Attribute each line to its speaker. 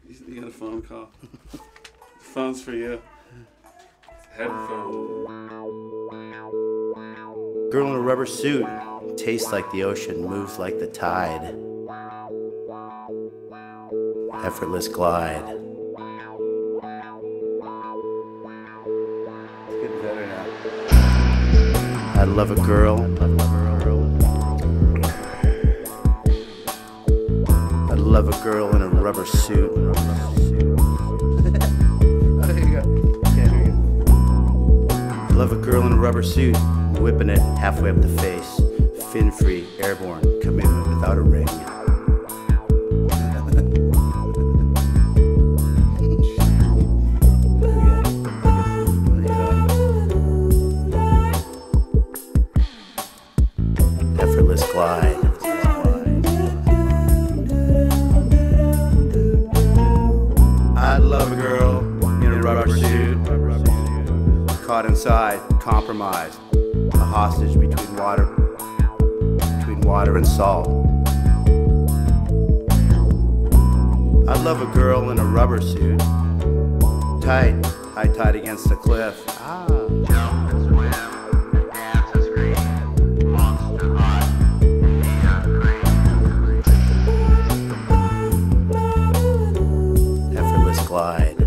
Speaker 1: You got a phone call. The phone's for you. Headphone.
Speaker 2: Girl in a rubber suit, tastes like the ocean, moves like the tide. Effortless glide. It's getting better now. I love a girl. I love a girl in a rubber suit. Oh, there you go. Can't hear you. I love a girl in a rubber suit, whipping it halfway up the face. Fin-free, airborne, commitment without a ring. Effortless glide. I love a girl in a rubber suit, caught inside, compromised, a hostage between water and salt. I love a girl in a rubber suit, tight, high-tide against the cliff.
Speaker 3: Jump and swim, dance and scream, monster hot, neon green.
Speaker 2: Effortless glide.